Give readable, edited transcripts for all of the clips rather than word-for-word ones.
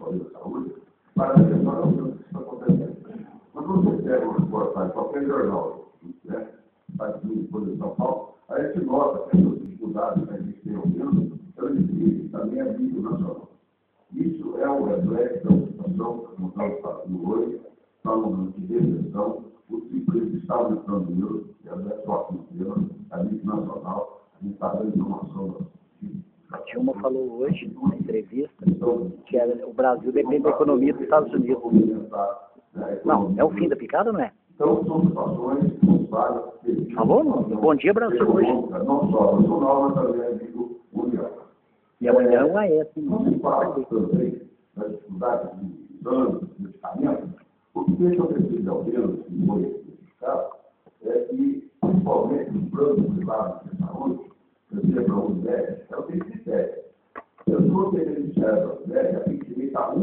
falei da saúde, para a questão da que está acontecendo. Quando você pega uma reportagem, qualquer jornal, né, aqui em São Paulo, a gente nota que essas dificuldades que a gente tem ouvindo, elas existem também a nível nacional. Isso é o reflexo da situação como está o Estado hoje, está um momento de recessão, o desemprego está aumentando mesmo, e é só aqui mesmo, a nível nacional, a gente está dando informação. A Dilma falou hoje, na entrevista, que o Brasil depende da economia dos Estados Unidos. Não, é o fim da picada, não é? Então, são situações várias. Falou? Bom dia, Brasil, hoje. Não só nacional, mas também a nível mundial. E amanhã é um AES. Não se fala também das dificuldades de exames, de medicamentos, o que tem acontecido ao menos, que foi identificado, é que, principalmente nos planos privados de saúde, por exemplo, a Unimed, ela tem critério. A pessoa que beneficiária da Unimed, ela tem direito a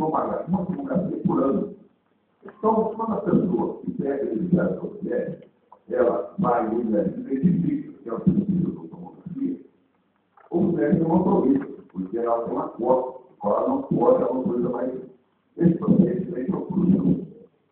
uma tomografia por ano. Então, quando a pessoa que é beneficiária da Unimed, ela vai no médico e identifica que é o serviço da tomografia, o médico não autoriza, porque ela tem uma cota, ela não pode, ela não autoriza mais esse paciente vem para o SUS.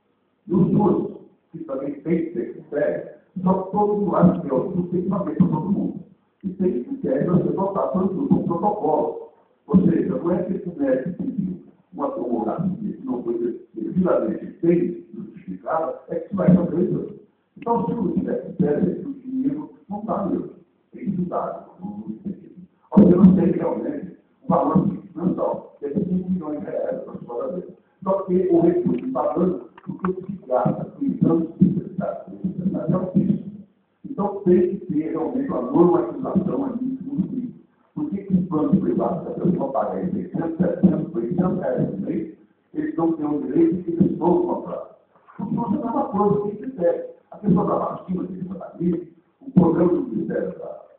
E os SUS, que também tem que ter critério, só que todo mundo acha que o SUS tem que saber para todo mundo. E tem critério para ser votado pelo SUS, um protocolo. Ou seja, não é que o médico pediu uma tomografia que não foi devidamente feita, justificada, é que se vai fazer isso. Então, se não tiver critério, o dinheiro não está mesmo. Tem que estudar, não sentido. Você não tem realmente um valor mensal, que é 5 milhões de reais para a escola dele. Só que o recurso está dando porque se gasta com exames de necessidade é altíssimo. Então, tem que ter realmente uma normatização ali em tudo isso. Por que os planos privados, se a pessoa paga aí 600, 700, 800 reais por mês, eles não têm o direito de eles vão comprar? Porque você dá uma coisa, tem critério. A questão da vacina, da gripe, o programa do Ministério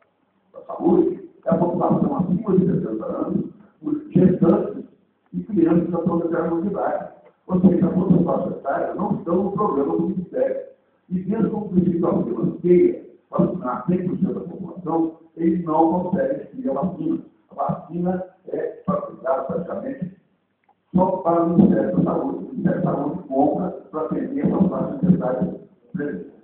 da Saúde, é a população acima de 60 anos, os gestantes e crianças que estão de idade. Ou seja, as outras faixas etárias não estão no programa do Ministério. E dentro do princípio da queira vacinar 100% da população, eles não conseguem adquirir a vacina. A vacina é fabricada praticamente só para o Ministério da Saúde. O Ministério da Saúde compra para atender a faixa de idade presente.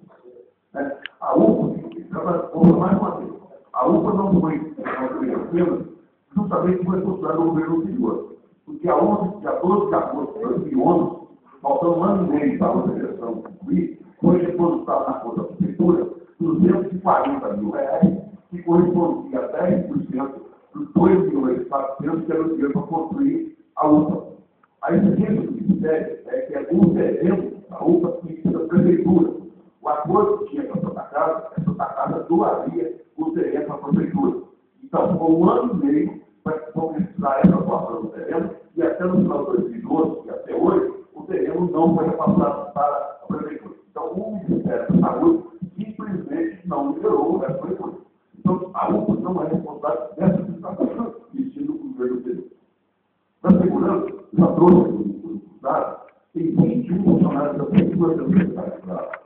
A UPA, mais uma vez, a UPA não foi apenas justamente foi construída no governo anterior. Porque a 12 de agosto de 2011, faltando um ano e meio para a outra eleição concluir, foi depositado na conta da prefeitura R$240 mil, que correspondia a 10% dos 2.400.000 que era o dinheiro para construir a UPA. A exigência do Ministério é que algum terreno, a UPA, tinha que ser da prefeitura. O acordo que tinha com a Santa Casa doaria o terreno para a prefeitura. Então, ficou um ano e meio para concretizar essa doação do terreno, e até no final de 2012, e até hoje, o terreno não foi repassado para a prefeitura. Então, o Ministério da Saúde simplesmente não liberou essa prefeitura. Então, a UPA não é responsável dessa situação, vestindo o governo anterior. Na segurança, já trouxe o dado, tem 21 funcionários da prefeitura da universidade da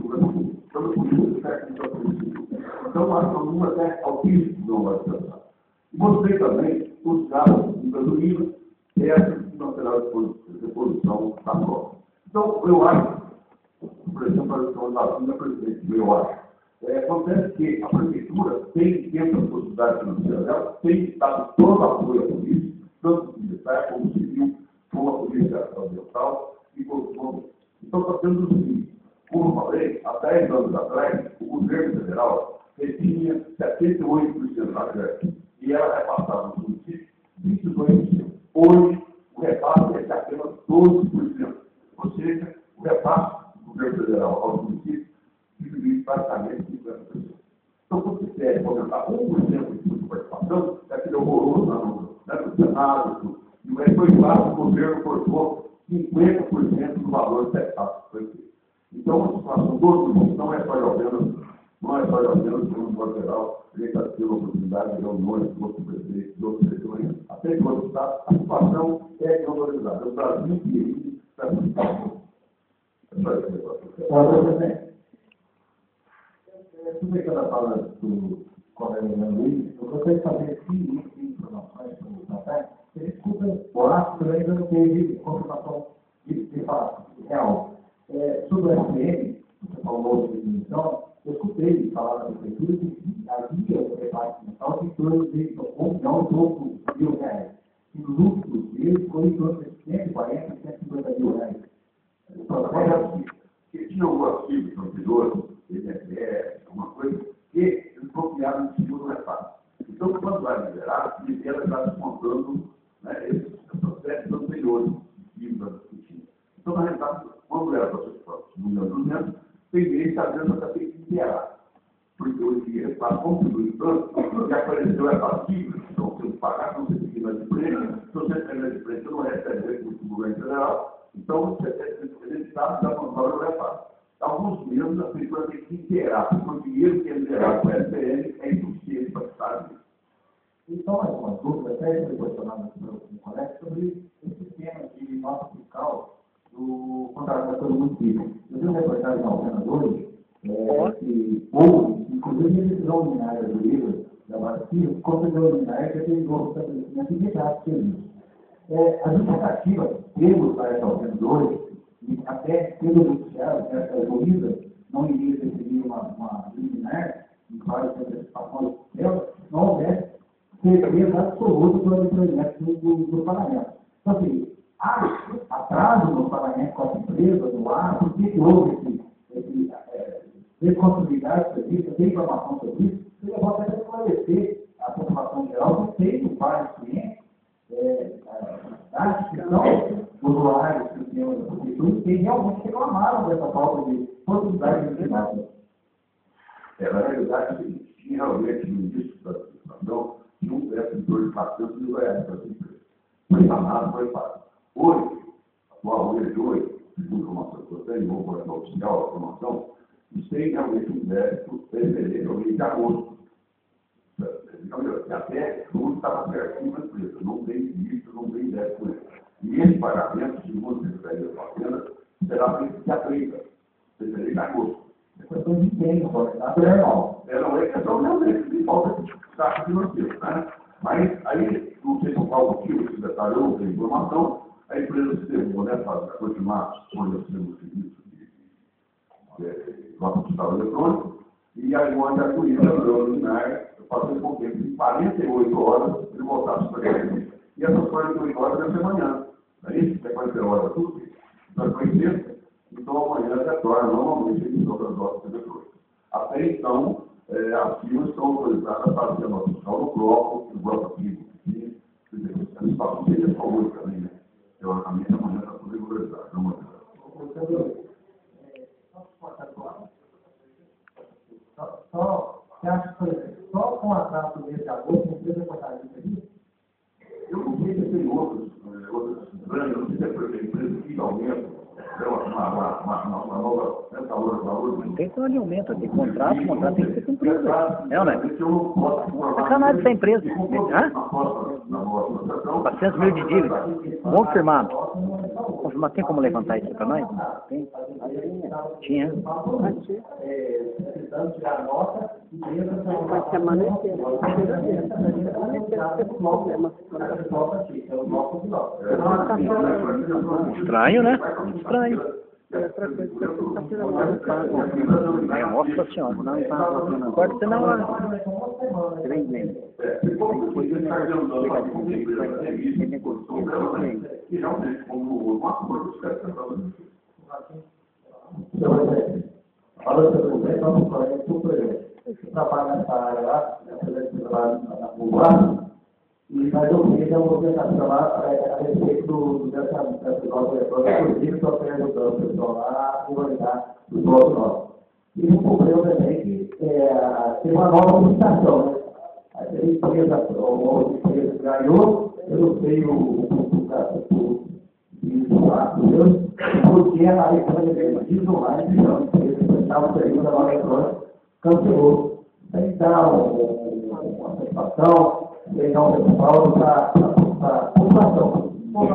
então, acho que o número é altíssimo no WhatsApp. E mostrei também os casos de gasolina, essa financeira de reposição da prova. Então, eu acho, por exemplo, a questão da vacina, presidente, eu acho, acontece que a prefeitura tem, dentro da possibilidade financeira dela, tem dado todo o apoio à polícia, tanto militar como civil, como a polícia ambiental e como os bombeiros. Então, está tendo o seguinte. Como eu falei, há 10 anos atrás, o governo federal retinha 78% da verba e ela repassava no município 22%. Hoje, o repasse é de apenas 12%. Ou seja, o repasse do governo federal aos municípios diminuiu praticamente 50%. Então, quando você quer aumentar 1% de participação, é aquele horroroso no Senado, e foi claro que o governo cortou 50% do valor que foi feito. Então, a situação do outro mundo não é só de Alvenas, no modo geral, a gente está tendo a oportunidade de reuniões com outros prefeitos, de outras regiões, até que outro estado, a situação é valorizada. O Brasil que está muito bom. É só isso. Aproveitando a fala do colega Luiz, eu gostaria de saber se existem informações sobre o café Você escuta boatos, mas ainda não teve confirmação de fato, real. Sobre o FM, você falou de definição, eu escutei falar na prefeitura que havia um debate mensal de torno de R$1 milhão e no lucro dele foi em torno de R$140, R$150 mil. Que tinha algum artigo anterior, INSS, alguma coisa, que eles copiaram em cima do refácio. Então, quando vai liberar, ele está descontando, né, esses processos anteriores que tinha. Então, na realidade, quando era para ser no milhão 200, tem mês que a grana está tendo que liberar. Porque o dinheiro está contribuindo tanto, que apareceu essa passiva, então você pagar, não você tem de preço, se você tem de preço, você não recebe recurso do governo federal, então ele está dando valor ao refácio. Alguns meses a pessoa tem que interar, porque o dinheiro que é liberado com o SPN é insuficiente para estar ali. Então, mais uma dúvida, até foi questionado pelo colega, sobre esse sistema de nota fiscal do contrato do município. Eu vi uma reportagem na Alfena hoje, que houve, inclusive, a decisão liminar do livro da Bacia, que concedeu liminar que aquele novo estabelecimento de graça serviço. A justificativa pelos para essa Alfena hoje, e até pelo judiciário, que essa juíza não iria definir uma liminar, em várias antecipações dela, não houvesse certeza absoluta do empreendimento do pagamento. Então, assim, há atraso no pagamento com as empresas, no ar, por que houve esse descontinuidade do serviço, essa informação sobre isso? Seria bom até esclarecer a população geral, que tem vários clientes, da instituição, usuários que têm a prefeitura, que realmente reclamaram dessa falta de possibilidade de emprego. Na realidade, é o seguinte, tinha realmente no início da situação, não tivesse em torno de R$400 mil para as empresas. Foi chamado, foi fácil. Hoje, atual de hoje, segundo a informação que eu tenho, vou para a oficial a informação, isso tem realmente um débito fevereiro de agosto. Até tudo estava certinho na empresa, não tem isso, não tem débito com ele. E esse pagamento, segundo a Secretaria da Fazenda, será feito dia 30, fevereiro de agosto. É questão de tempo, tá? Normal. Não é questão realmente de falta de taxa financeira, né? Mas aí, não sei por qual motivo, esse detalhe ou outra informação, a empresa se derrubou, né, para continuar fornecendo o serviço de nota fiscal eletrônico, e aí o Andacuí lembrou liminar, fazendo com que em 48 horas ele voltasse para a serviço. E essas 48 horas deve ser amanhã. Não é isso? É 48 horas tudo? Então, foi sexta. Então, amanhã retorna normalmente a emissão das notas eletrônicas. Até então, as firmas estão autorizadas a fazer a nota fiscal no bloco ativo. O espaço seria só hoje também, né? Teoricamente, amanhã está tudo regularizado. Você acha que, por exemplo, só com a atraso do mês de agosto, não precisa cortar isso aí? Eu não sei se tem outras grandes, eu não sei se é porque a empresa que aumenta. Uma nova valor. Tem que ter um aumento aqui. Contrato tem que ser cumprido. É ou não é? Sacanagem dessa empresa. 400 mil de dívida. Confirmado. Confirmado. Tem como levantar isso para nós? Tem. Tinha. Uma semana inteira. Estranho, né? Estranho. Nossa senhora, não está. Pode ser na hora. Fala sobre o projeto, vamos falar sobre o projeto. Eu trabalho nessa área lá, na Bulgária, e nós ouvimos uma movimentação lá a respeito dessa nova eletrônica, inclusive estou até ajudando o pessoal lá a regularizar os blocos nossos. E não cumpriu também que tem uma nova licitação, né? A empresa ganhou, eu não sei o caso porque a eletrônica diz online, então, estava servindo a nova eletrônica, cancelou. Tem que dar uma satisfação, pegar um respaldo para a população.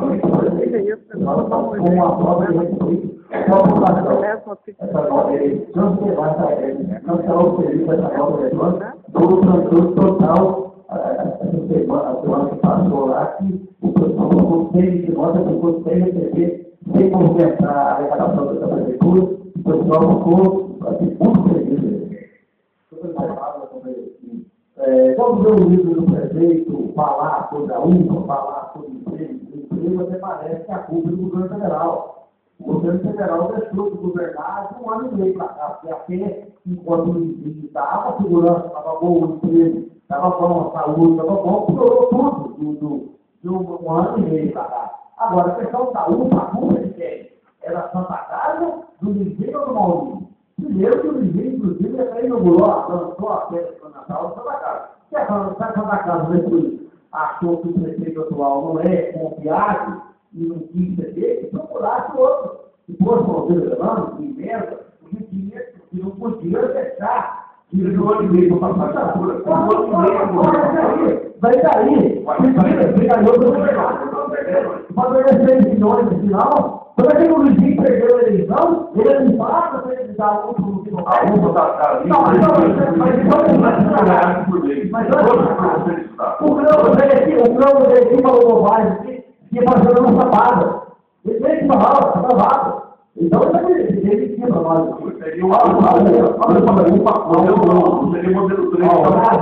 Com uma prova de respeito com a população. Essa nova eleição, você vai cancelar o serviço dessa nova eletrônica, todo o transtorno total, a semana que passou lá, que o tem de nota que o custo sem receber, sem movimentar a arrecadação da prefeitura, o pessoal ficou assim, muito feliz. Quando vê o livro do prefeito falar sobre a UPA, falar sobre emprego, até parece que a culpa é do governo federal. O governo federal deixou de governar de um ano e meio para cá, porque até enquanto o município estava, a segurança estava boa, o emprego estava bom, a saúde estava bom, piorou tudo de um ano e meio para cá. Agora, a questão da UPA, a culpa de quem? Era a Santa Casa, do Ligeiro ou do Maurício? Primeiro que o Ligeiro, inclusive, até inaugurou, lançou a festa do Natal da Santa Casa. Se a Santa Casa achou que o prefeito atual não é confiável, e não quis ceder, que procurasse outro. Se fosse uma veterano, que merda, que não podia deixar. Tira de um ano e meio para passar por vai daí. Você ganhou do governo. Pode ganhar 6 milhões no final. Como é que o Luizinho perdeu a eleição? Ele não passa para ele dar outro no final. O Grão dele falou bobagem aqui. Que passou uma sapada. Ele tem que falar, está gravado. Então ele tinha trabalho. Seria um modelo 3.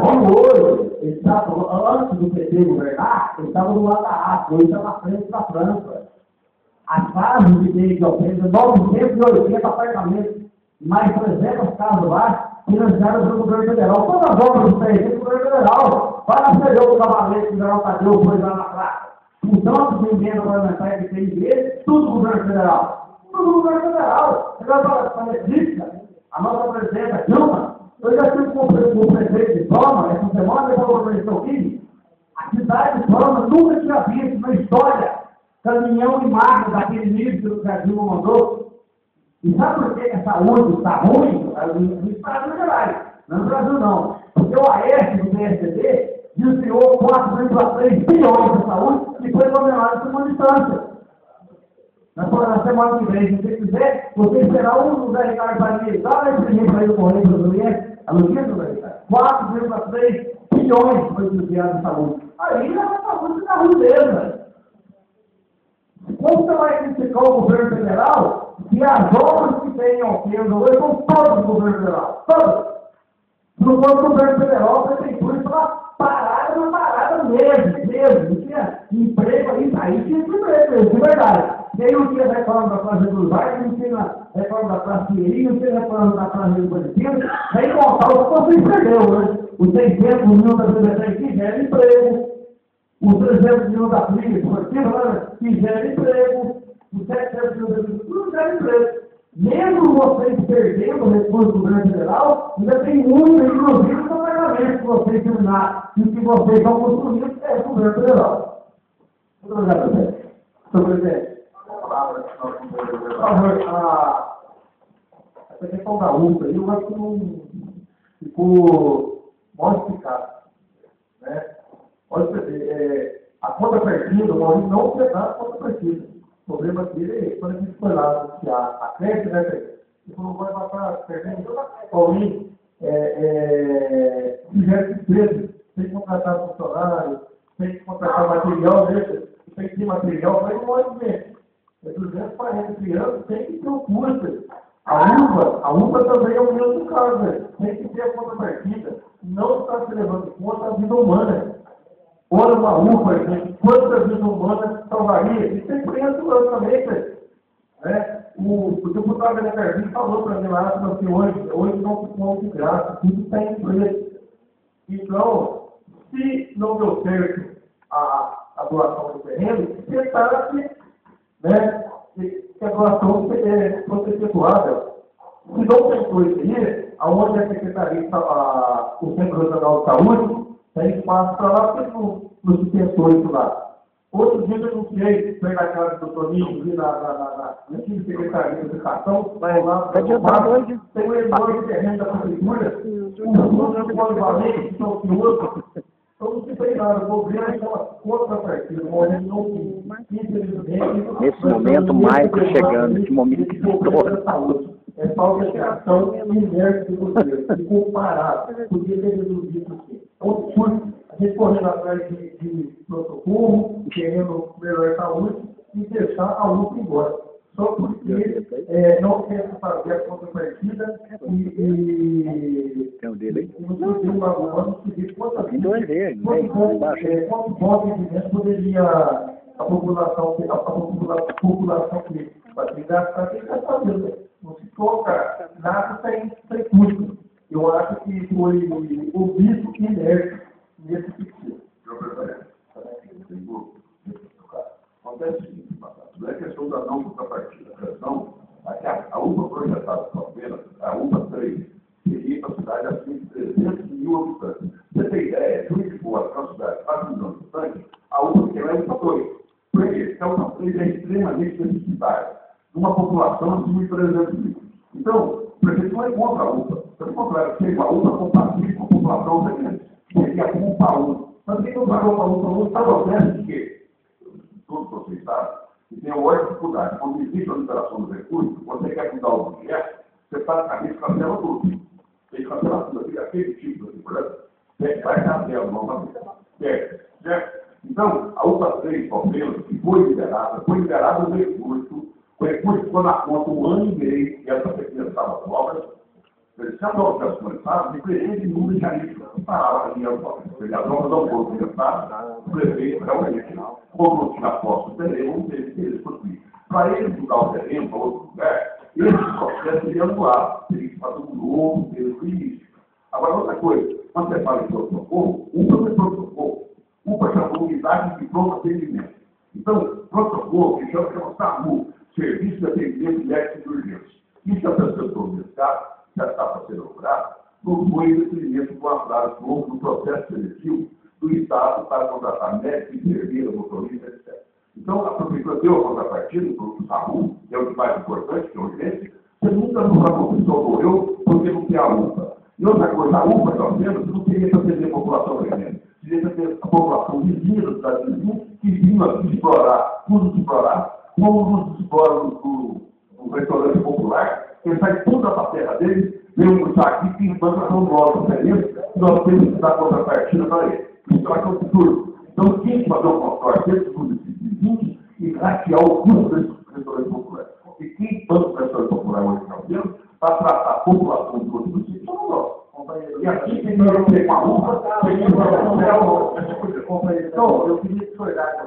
Antes do PT governar, ele estava do lado da África, ele estava na frente da França. As casas de meio de ofensa, 980 apartamentos, mais 300 casas lá, financiadas pelo governo federal. Todas as obras do PT do governo federal. Vai na Federação do Cavaleiro, que o General Tadeu foi lá na praça. Então, de emenda parlamentar que tem dele, tudo governo federal. Tudo governo federal. Agora, para a nossa presidenta Dilma, eu já tive com o prefeito de Palma, essa semana, eu vou conhecer o filho. A cidade de Palma nunca tinha visto na história caminhão de máquina daquele nível que a Dilma mandou. E sabe por que a saúde está ruim? No Estado Gerais, não no Brasil não. Porque o Aécio do PSDB desviou 4,3 bilhões da saúde e foi condenado por uma distância. Na semana que vem, se você quiser, você esperar o Zé Ricardo Bahia, dá uma experiência para ele correr para o Juliette, a notícia do Zé Ricardo, 4,3 bilhões foi desviado de saúde. Aí a saúde está ruim mesmo, velho. Como você vai criticar o governo federal se as obras que tem ofensa hoje são todas do governo federal? Todas! Se não for do governo federal, a prefeitura estava parada mesmo. Não tinha emprego aí tinha emprego, de verdade. E aí não tinha reforma da Praça dos Vales, não tinha reforma da Praça Pinheirinho, não tinha reforma da Praça do Bandido. Aí contar o que vocês perdeu, né? Os 600 mil da Secretaria que geram emprego, os 300 mil da Polícia Esportiva que geram emprego, os 700 mil da Agricultura não geram emprego. Mesmo vocês perdendo recursos do governo federal, ainda tem muito, inclusive, no pagamento que vocês terminaram. E o que vocês vão construir é o governo federal. Muito obrigado, presidente. Senhor presidente. Essa questão da UPA, eu acho que não ficou mal explicado. Né? Pode perceber, a conta perdida, o Maurício não pegar a conta perdida. O problema dele é quando a gente foi lá anunciar a creche, né, ele falou, vai passar perdendo, Paulinho, fizeram despesa, tem que contratar funcionário, tem que contratar material, tem que ter material, mas não pode ver. É 240 crianças, tem que ter o custo. A UPA também é o mesmo caso, né? Tem que ter a contrapartida. Não está se levando em conta a vida humana. Olha uma UPA, gente, quantas vidas humanas salvaria? Isso é preço também, né? O deputado René Carvinho falou para mim lá, assim, hoje não se come de graça, tudo está em preço. Então, se não deu certo a doação do terreno, tentar-se, né, que a doação fosse efetuada. Se não tentou isso aí, aonde a Secretaria, o Centro Regional de Saúde, tem espaço para lá, porque não se tentou isso lá. Outro dia eu anunciei, foi na casa do Toninho, vi na antiga Secretaria de Educação, lá tem um enorme terreno da Prefeitura, um polivalente, que são outros. Então não se tem nada, o governo é aquela contrapartida, nesse momento, Maico chegando, nesse momento histórico. É falta de ação inversa do governo, e comparar, podia ter resolvido isso. Então, a gente correndo atrás de de pronto-socorro, querendo melhorar a saúde, e deixar a UPA embora. Só porque não quer fazer a contrapartida e Tem o dele aí? não tem um argumento que diz quanto Não, bom rendimento poderia a população que vai gastar, tem que gastar mesmo. Não se toca nada sem custo. Eu acho que foi o bispo inerte nesse sentido. Acontece o seguinte, não é questão da não contrapartida. A questão é que a UPA projetada por apenas, a UPA 3, seria para a cidade acima de 300 mil habitantes. Você tem ideia, Juiz de Fora, que é uma cidade de 4 milhões de habitantes, a UPA que é UPA 2. Por quê? Porque a UPA 3 é extremamente deficitária, de uma população acima de 300 mil. Então, o prefeito não é contra a UPA. Pelo contrário, seria a UPA compatível com a população grande. Seria a UPA 1. Mas quem não pagou para a UPA 1 está no processo de quê? Todos vocês sabem, que tem uma maior dificuldade. Quando existe a liberação dos recursos, você quer mudar o objeto, você praticamente cancela tudo. Tem que cancelar tudo, aquele tipo de segurança, tem que sair cancela, não certo? Então, a UPA 3, Palmeiras, que foi liberada o recurso ficou na conta um ano e meio, e essa pequena estava as obras. Se as obras já começaram, diferente de número de anistas, parava ali, as obras não foram começadas, o prefeito realmente, como não tinha posse do terreno, não teve que eles construir. Para eles mudar o terreno para outro lugar, esse processo seria anulado, teria que fazer um novo, desde o início. Agora, outra coisa, quando você fala em pronto-socorro, UPA é pronto-socorro. UPA chama unidade de pronto atendimento. Então, pronto-socorro, que chama SAMU, Serviço de Atendimento Médico de Urgência. Isso é a pessoa desse caso, já está para ser elaborado, não foi o definimento do atraso novo no processo seletivo do Estado para contratar médico, enfermeira, motorista, etc. Então, a prefeitura deu a contrapartida para o SAMU, que é o que mais importante, que é a urgência. Você nunca não socorreu porque não tem a UPA. E outra coisa, a UPA, pelo menos, não teria que atender a população urgente. Teria que atender a população vizinha da cidade vizinha, que vinha aqui explorar, como nos explora no restaurante popular, ele sai tudo da terra dele, vem um saco aqui, que manda um nosso diferente, e nós temos que dar contrapartida para ele. Isso é o futuro. Então, quem fazer um consórcio dentro do município vizinho e ratear o custo desse restaurante popular? E quem banca o restaurante popular hoje no Brasil, para tratar a população do outro município, somos nós. E aqui tem que ter uma UPA, tem que ter companheiro. Então, eu queria discordar.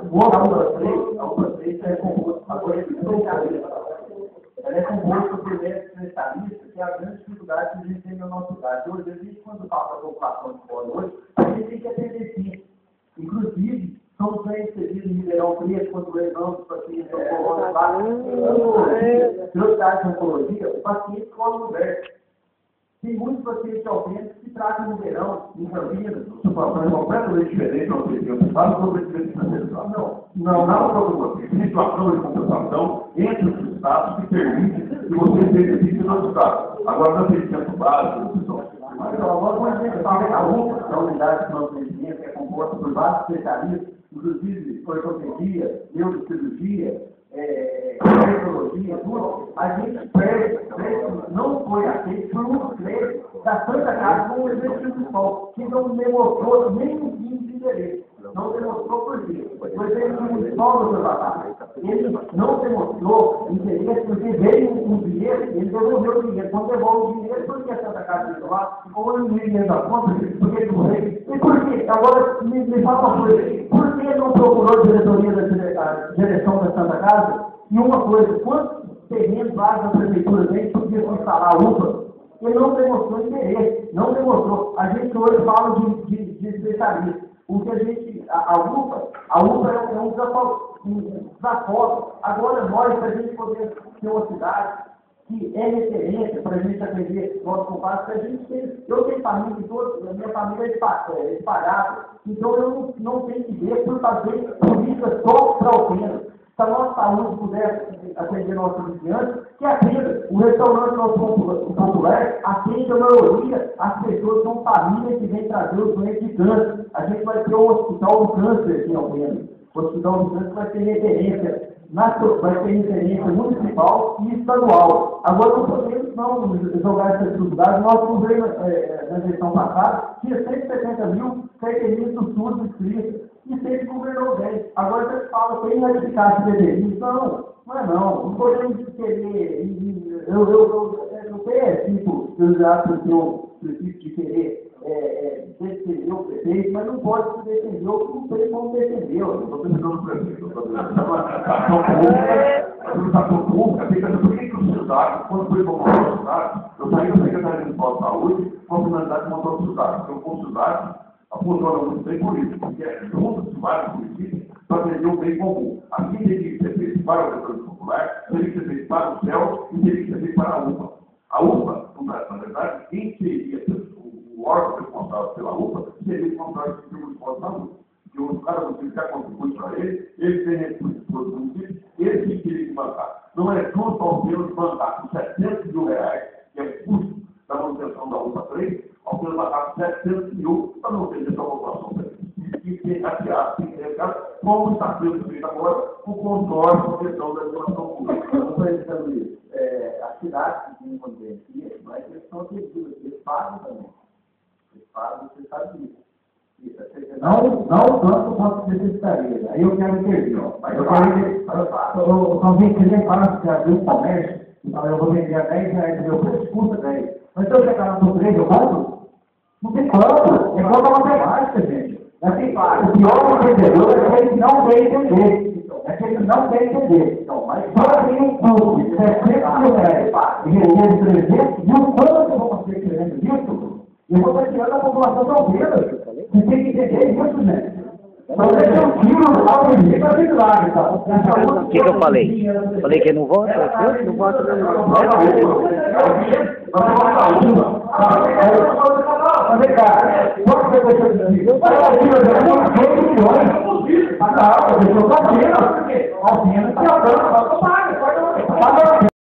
A UPA 3 é composto agora de especialistas. Ela é composta por médicos especialistas, que é a grande dificuldade que a gente tem na nossa cidade. Hoje, a gente, quando fala da população de fora hoje, a gente tem que atender sim. Inclusive, somos bem inseridos em Ribeirão Preto, quando levamos os pacientes de prioridade de oncologia, o paciente escolhe o lugar. Tem muitos pacientes autênticos que tratam no verão, em Campinas. Situação é completamente diferente do que eu falo sobre esse não, não, situação de compensação entre os estados que permite que você beneficie dos estados. Agora, não tem centro básico, agora, quando a gente fala da UPA, da unidade de mantenimento, que é composta por vários especialistas, inclusive ortopedia, neurocirurgia, tecnologia, tudo, a gente perde, não foi aceito por um crédito da Santa Casa com o executivo municipal, que não demonstrou nem um fim de interesse. Não demonstrou por quê? O executivo municipal do Batata, ele não demonstrou interesse porque veio um dinheiro, ele devolveu o dinheiro. Quando devolve o dinheiro, por que a Santa Casa ficou lá? Ficou no dinheiro da conta, por que não veio? E por quê? Agora me fala uma coisa, por que não procurou a diretoria da direção da Santa Casa? E uma coisa, quantos terrenos vários da prefeitura tem que podia instalar a UPA? Ele não demonstrou interesse, não demonstrou. A gente hoje fala de especialista. O que a gente, a UPA é um desafio. Agora nós, para a gente poder ter uma cidade que é referência para a gente atender nossos compadres, que a gente tem, eu tenho família que toda, a minha família é espalhada, então eu não tenho que ver por fazer política só para o apenas. Se a nossa saúde puder atender nossos vizinhantes, que atenda. O restaurante nosso popular atende a maioria, as pessoas são famílias que vêm trazer os doentes de câncer. A gente vai ter um hospital do câncer aqui em Alpena. O hospital do câncer vai ter referência vai ter referência municipal e estadual. Agora não podemos não jogar essa dificuldade. Nós tivemos na eleição passada, tinha 170 mil carteiristas surdos inscritos e sempre governou bem. Agora você fala, quem vai ficar esse dever? Não é não. Não podemos querer. Eu tenho tipo, candidato que eu preciso de querer defender o prefeito, mas não pode se defender o que não tem como defender. Eu estou defendendo o prefeito. A educação pública tem que saber por que os cidades, quando foi para uma cidade, eu saí da Secretaria Municipal de Saúde com a finalidade de montar uma cidade. Porque uma cidade funciona muito bem por isso, porque é junto de vários municípios para atender o bem comum. Aqui teria que ser feito para o setor popular, teria que ser feito para o céu e teria que ser feito para a UPA. A UPA, na verdade, quem seria o órgão responsável pela UPA seria o Conselho Municipal de Saúde. Porque os caras municípios já contribuem para ele tem recursos para os municípios, eles que teriam que bancar. Não é justo ao menos bancar com R$700 mil, que é o custo da manutenção da UPA 3, ao menos bancar com R$700 mil para não ter essa população e ter ateado, tem que ter como está sendo feito agora, o consórcio de questão da educação pública. Então, por Luiz, as cidades que têm conveniência, mas eles são atendidos, eles pagam também. Eles pagam, você sabe disso. Não tanto quanto necessitaria. Aí eu quero intervir, ó. Mas eu talvez queria falar que abriu um comércio, então eu vou vender a R$10, meu preço custa 10. Mas se eu chegar no 3, eu compro? Não tem como. É conta matemática, gente. Assim, o pior vendedor é aquele que não quer entender. É aquele que não quer entender. Mas só tem um custo de R$700 mil e render 300 mil, quanto eu vou fazer querendo isso? Eu vou estar tirando a população brasileira. Você tem que entender isso, né? Então, deixa um tiro lá para ele, para vir lá, então. O que eu falei? Falei que não vota? Eu não voto não. Vem cá, quanto você deixou de dizer? Eu falei, eu não sei milhões. Ah, não, eu deixou para cima. Alpina, que é o